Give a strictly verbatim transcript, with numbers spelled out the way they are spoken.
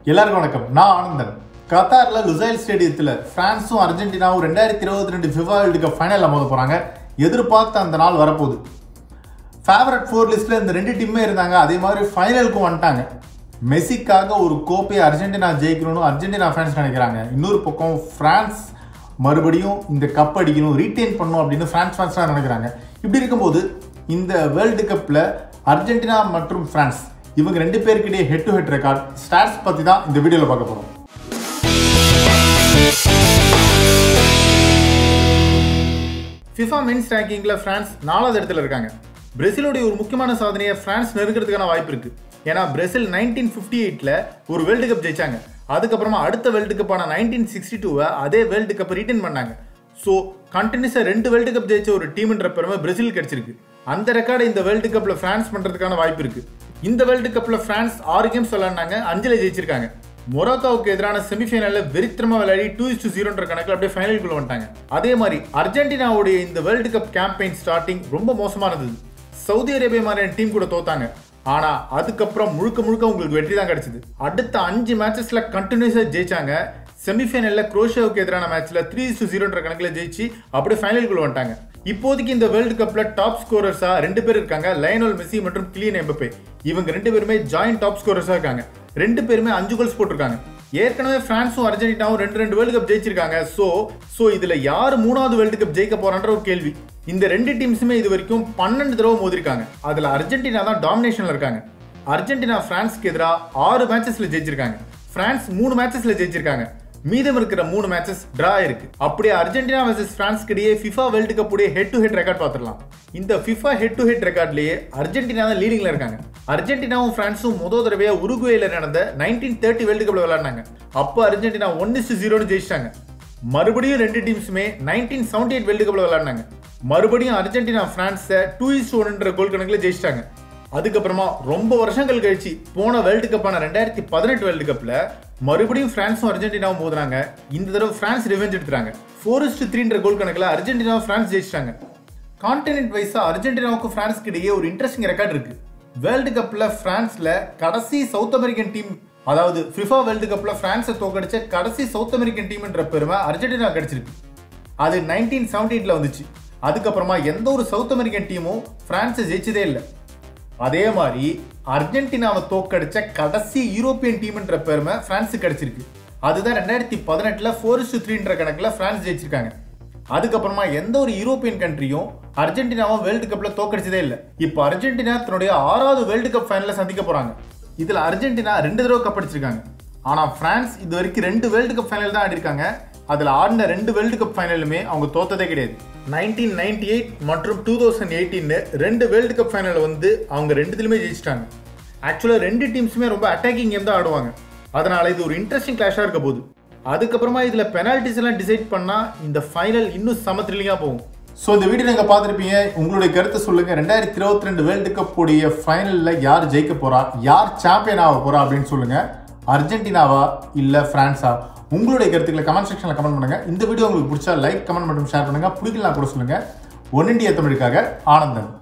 எல்லாருக்கும் வணக்கம். நான் ஆனந்தன். கத்தார்ல லுசைல் ஸ்டேடியத்தில் பிரான்ஸும் அர்ஜென்டினாவும் ரெண்டாயிரத்தி இருபத்தி ரெண்டு ஃபிஃபா வேர்ல்டு கப் ஃபைனலில் மோத போகிறாங்க. எதிர்பார்த்த அந்த நாள் வரப்போகுது. ஃபேவரட் ஃபோர் லிஸ்ட்டில் இந்த ரெண்டு டீமே இருந்தாங்க. அதே மாதிரி ஃபைனலுக்கும் வந்துட்டாங்க. மெஸ்ஸிக்காக ஒரு கோப்பையை அர்ஜென்டினா ஜெயிக்கணும்னு அர்ஜென்டினா ஃபேன்ஸ் நினைக்கிறாங்க. இன்னொரு பக்கம் ஃப்ரான்ஸ் மறுபடியும் இந்த கப் அடிக்கணும், ரீட்டைன் பண்ணணும் அப்படின்னு ஃப்ரான்ஸ் ஃபேன்ஸ்லாம் நினைக்கிறாங்க. இப்படி இருக்கும்போது இந்த வேர்ல்டு கப்பில் அர்ஜென்டினா மற்றும் ஃப்ரான்ஸ் இவங்க ரெண்டு பேருக்கிட்டே head to head record stats பற்றி தான் இந்த வீடியோவில் பார்க்க போகிறோம். ஃபிஃபா மென்ஸ் ரேங்கிங்கில் ஃப்ரான்ஸ் நாலாவது இடத்துல இருக்காங்க. பிரேசிலோடைய ஒரு முக்கியமான சாதனையை ஃப்ரான்ஸ் நெருக்கிறதுக்கான வாய்ப்பு இருக்கு. ஏன்னா பிரேசில் நைன்டீன் ஃபிஃப்டி எயிட்ல ஒரு வேர்ல்டு கப் ஜெயிச்சாங்க. அதுக்கப்புறமா அடுத்த வேர்ல்டு கப்பான நைன்டீன் சிக்ஸ்டி டூவை அதே வேர்ல்டு கப் ரிட்டன் பண்ணாங்க. ஸோ கண்டினியூஸாக ரெண்டு வேர்ல்டு கப் ஜெயிச்ச ஒரு டீம்ன்ற பெருமை பிரேசில் கிடைச்சிருக்கு. அந்த ரெக்கார்டை இந்த வேர்ல்டு கப்பில் ஃப்ரான்ஸ் பண்ணுறதுக்கான வாய்ப்பு இருக்கு. இந்த வேர்ல்டு கப்பில் ஃப்ரான்ஸ் ஆறு கேம்ஸ் விளையாடினாங்க, அஞ்சில் ஜெயிச்சிருக்காங்க. மொராக்கோவுக்கு எதிரான செமிஃபைனலில் வெறித்தனமாக விளையாடி டூ இஸ் டு ஜீரோன்ற கணக்கில் அப்படியே ஃபைனலுக்குள்ள வந்துட்டாங்க. அதே மாதிரி அர்ஜென்டினாவுடைய இந்த வேர்ல்டு கப் கேம்பெயின் ஸ்டார்டிங் ரொம்ப மோசமாக இருந்தது. சவுதி அரேபியா மாதிரியான டீம் கூட தோத்தாங்க. ஆனா அதுக்கப்புறம் முழுக்க முழுக்க உங்களுக்கு வெற்றி தான் கிடைச்சது. அடுத்த அஞ்சு மேட்சஸ்ல கண்டினியூஸா ஜெயிச்சாங்க. செமிஃபைனல்ல குரோஷியாவுக்கு எதிரான மேட்ச்ல த்ரீ டு ஜீரோன்ற கணக்கில் ஜெயிச்சு அப்படியே ஃபைனலுக்குள்ள வந்துட்டாங்க. இப்போதைக்கு இந்த வேர்ல்டு கப்ல டாப் ஸ்கோரர்ஸா ரெண்டு பேர் இருக்காங்க, லயனல் மெஸ்ஸி மற்றும் கிலியன் எம்பப்பே. இவங்க ரெண்டு பேருமே ஜாயிண்ட் டாப் ஸ்கோரர்ஸா இருக்காங்க. ரெண்டு பேருமே அஞ்சு கோல்ஸ் போட்டிருக்காங்க. ஏற்கனவே பிரான்ஸும் அர்ஜென்டினாவும் ரெண்டு ரெண்டு வேர்ல்டு கப் ஜெயிச்சிருக்காங்க. ஸோ ஸோ இதுல யார் மூணாவது வேர்ல்டு கப் ஜெயிக்க போறான்ற ஒரு கேள்வி. இந்த ரெண்டு டீம்ஸுமே இது வரைக்கும் பன்னெண்டு தடவை மோதிருக்காங்க. அதுல அர்ஜென்டினா தான் டாமினேஷன்ல இருக்காங்க. அர்ஜென்டினா பிரான்ஸ்க்கு எதிராக ஆறு மேட்சஸ்ல ஜெயிச்சிருக்காங்க. பிரான்ஸ் மூணு மேட்சஸ்ல ஜெயிச்சிருக்காங்க. மீதம் இருக்கிற மூணு மேட்சஸ் டிரா இருக்கு. அப்படியே அர்ஜென்டினா வெர்சஸ் பிரான்ஸ்க்கு இடையே ஃபிஃபா வேர்ல்டு கப் உடைய ஹெட் டு ஹெட் ரெக்கார்ட் பார்த்துடலாம். இந்த ஃபிஃபா ஹெட் டு ஹெட் ரெக்கார்ட்லயே அர்ஜென்டினா தான் லீடிங்ல இருக்காங்க. அர்ஜென்டினாவும் பிரான்ஸும் முதல் தடவையா உருகுவேல நடந்த நைன்டீன் தேர்ட்டி வேர்ல்டு கப்ல விளையாடினாங்க. அப்போ அர்ஜென்டினா ஒன் இஸ் ஜீரோன்னு ஜெயிச்சிட்டாங்க. மறுபடியும் ரெண்டு டீம்ஸுமே நைன்டீன் செவன்டி எயிட் வேர்ல்டு கப்ல விளையாடினாங்க. மறுபடியும் அர்ஜென்டினா பிரான்ஸை டூ இஸ் ஒன்ன்ற கோல் கணக்கில் ஜெயிச்சிட்டாங்க. அதுக்கப்புறமா ரொம்ப வருஷங்கள் கழிச்சு போன வேர்ல்டு கப்பான ரெண்டாயிரத்தி பதினெட்டு வேர்ல்டு கப்ல மறுபடியும் பிரான்ஸும் அர்ஜென்டினாவும் மோதுறாங்க. இந்த தடவை பிரான்ஸ் ரிவெஞ்ச் எடுத்துறாங்க. ஃபோர் இஸ் டு த்ரீன்ற கோல் கணக்கில் அர்ஜென்டினா பிரான்ஸ் ஜெயிச்சிட்டாங்க. கான்டினென்ட் வைஸா அர்ஜென்டினாவுக்கும் பிரான்ஸ்க்கு இடையே ஒரு இன்ட்ரெஸ்டிங் ரெக்கார்ட் இருக்கு. வேர்ல்டு கப்ல பிரான்ஸ்ல கடைசி சவுத் அமெரிக்கன் டீம், அதாவது ஃபிஃபா வேர்ல்டு கப்ல பிரான்ஸை தோக்கடிச்ச கடைசி சவுத் அமெரிக்கன் டீம்ன்ற பெருமை அர்ஜென்டினா கிடைச்சிருக்கு. அது நைன்டீன் செவன்டி எயிட்ல வந்துச்சு. அதுக்கப்புறமா எந்த ஒரு சவுத் அமெரிக்கன் டீமும் பிரான்ஸை ஜெயிச்சதே இல்லை. அதே மாதிரி அர்ஜென்டினாவை தோக்கடிச்ச கடைசி யூரோப்பியன் டீம்ன்ற பெருமை பிரான்ஸுக்கு கிடைச்சிருக்கு. அதுதான் ரெண்டாயிரத்தி பதினெட்டுல ஃபோர் இஸ் டு த்ரீன்ற கணக்கில் பிரான்ஸ் ஜெயிச்சிருக்காங்க. அதுக்கப்புறமா எந்த ஒரு யூரோப்பியன் கண்ட்ரியும் அர்ஜென்டினாவை வேர்ல்டு கப்ல தோக்கடிச்சதே இல்லை. இப்போ அர்ஜென்டினா தன்னுடைய ஆறாவது வேர்ல்டு கப் ஃபைனலை சந்திக்க போறாங்க. இதுல அர்ஜென்டினா ரெண்டு தடவை கப் அடிச்சிருக்காங்க. ஆனா பிரான்ஸ் இது வரைக்கும் ரெண்டு வேர்ல்டு கப் ஃபைனல் தான் ஆடிருக்காங்க. அதுல ஆடின ரெண்டு வேர்ல்டு கப் ஃபைனலுமே அவங்க தோத்ததே கிடையாது. நைன்டீன் நைன்டி எயிட் மற்றும் டூ தௌசண்ட் எயிட்டீன் ரெண்டு வேர்ல்டு கப் ஃபைனல் வந்து அவங்க ரெண்டுத்துலையுமே ஜெயிச்சிட்டாங்க. ஆக்சுவலாக ரெண்டு டீம்ஸுமே ரொம்ப அட்டாக்கிங் கேம் தான் ஆடுவாங்க. அதனால இது ஒரு இன்ட்ரெஸ்டிங் கிளாஷாக இருக்க போகுது. அதுக்கப்புறமா இதில் பெனால்டிஸ் எல்லாம் டிசைட் பண்ணால் இந்த ஃபைனல் இன்னும் செம த்ரில்லிங்காக போகும். ஸோ இந்த வீடியோ நீங்கள் பார்த்துருப்பீங்க. உங்களுடைய கருத்தை சொல்லுங்கள். ரெண்டாயிரத்தி இருபத்தி ரெண்டு வேர்ல்டு கப் உடைய ஃபைனலில் யார் ஜெயிக்க போகிறா, யார் சாம்பியன் ஆக போகிறா அப்படின்னு சொல்லுங்கள். அர்ஜென்டினாவா இல்லை ஃப்ரான்ஸா? உங்களுடைய கருத்துக்களை கமெண்ட் செக்ஷனில் கமெண்ட் பண்ணுங்கள். இந்த வீடியோ உங்களுக்கு பிடிச்சா லைக், கமெண்ட் மற்றும் ஷேர் பண்ணுங்கள். பிடிக்கலாம் கூட சொல்லுங்கள். ஒன் இண்டியா தமிழுக்காக ஆனந்தன்.